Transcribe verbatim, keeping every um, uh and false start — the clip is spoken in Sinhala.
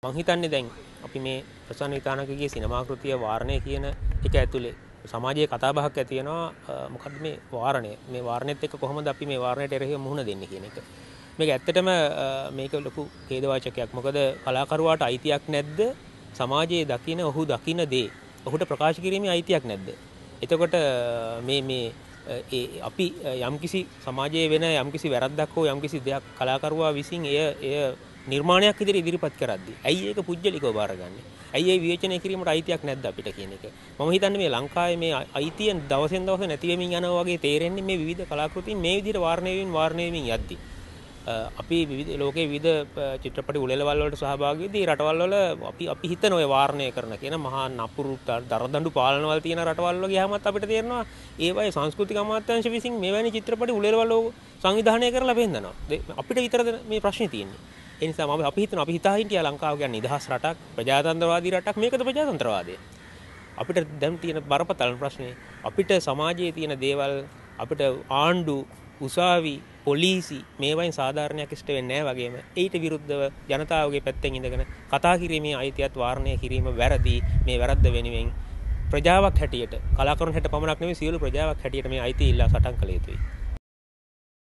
මං හිතන්නේ දැන් අපි මේ ප්‍රසන්න විතානකගේ සිනමා කෘතිය වාරණය කියන එක ඇතුලේ සමාජයේ කතා බහක් ඇති වෙනවා මොකද්ද මේ වාරණය මේ වාරණයත් එක්ක කොහොමද අපි මේ වාරණයට එරෙහිව මුහුණ දෙන්නේ කියන එක. මේක ඇත්තටම මේක ලොකු ඛේදවාචකයක්. මොකද කලාකරුවාට අයිතියක් නැද්ද? සමාජයේ දකින ඔහු දකින දේ ඔහුට ප්‍රකාශ කිරීමේ අයිතියක් නැද්ද? එතකොට මේ මේ ඒ අපි යම්කිසි සමාජයේ වෙන යම්කිසි වැරද්දක් හෝ යම්කිසි දෙයක් කලාකරුවා විසින් එය එය නිර්මාණයක් විදිහට ඉදිරිපත් කරද්දී ඇයි ඒක පුජ්‍යලිකව බාරගන්නේ? ඇයි ඒ විවේචනය කිරීමට අයිතියක් නැද්ද අපිට කියන එක? මම හිතන්නේ මේ ලංකාවේ මේ අයිතිය දවසෙන් දවස නැති වෙමින් යනවා වගේ තේරෙන්නේ මේ විවිධ කලාකෘතීන් මේ විදිහට වාරණය වෙමින් වාරණය වෙමින් යද්දී. අපි විවිධ ලෝකයේ විවිධ චිත්‍රපටි උළෙලවල් වලට සහභාගී වෙදී රටවල් වල අපි අපි හිතන ඔය වාරණය කරන කියන මහා නපුරු දරදඬු පාලනවල් තියෙන රටවල් වල ගියාමත් අපිට තේරෙනවා ඒවයි සංස්කෘතික අමාත්‍යාංශ විසින් මෙවැනි චිත්‍රපටි උළෙලවල් සංවිධානය කරලා පෙන්නනවා. අපිට විතරද මේ ප්‍රශ්නේ තියෙන්නේ? ඒ නිසා මම අපි හිතන අපි හිතා හිටියා ලංකාව කියන්නේ නිදහස් රටක් ප්‍රජාතන්ත්‍රවාදී රටක්. මේකද ප්‍රජාතන්ත්‍රවාදය? අපිට දැන් තියෙන බරපතල ප්‍රශ්නේ අපිට සමාජයේ තියෙන දේවල් අපිට ආණ්ඩු උසාවි පොලිසි මේවායින් සාධාරණයක් ඉෂ්ට වෙන්නේ නැහැ වගේම ඊට විරුද්ධව ජනතාවගේ පැත්තෙන් ඉඳගෙන කතා කිරීමේ අයිතියත් වාරණය කිරීම වැරදි. මේ වැරද්ද වෙනුවෙන් ප්‍රජාවක් හැටියට කලාකරුවන් හැට පමණක් නෙවෙයි සියලු ප්‍රජාවක් හැටියට මේ අයිතිය ඉල්ලා සටන් කළ යුතුයි.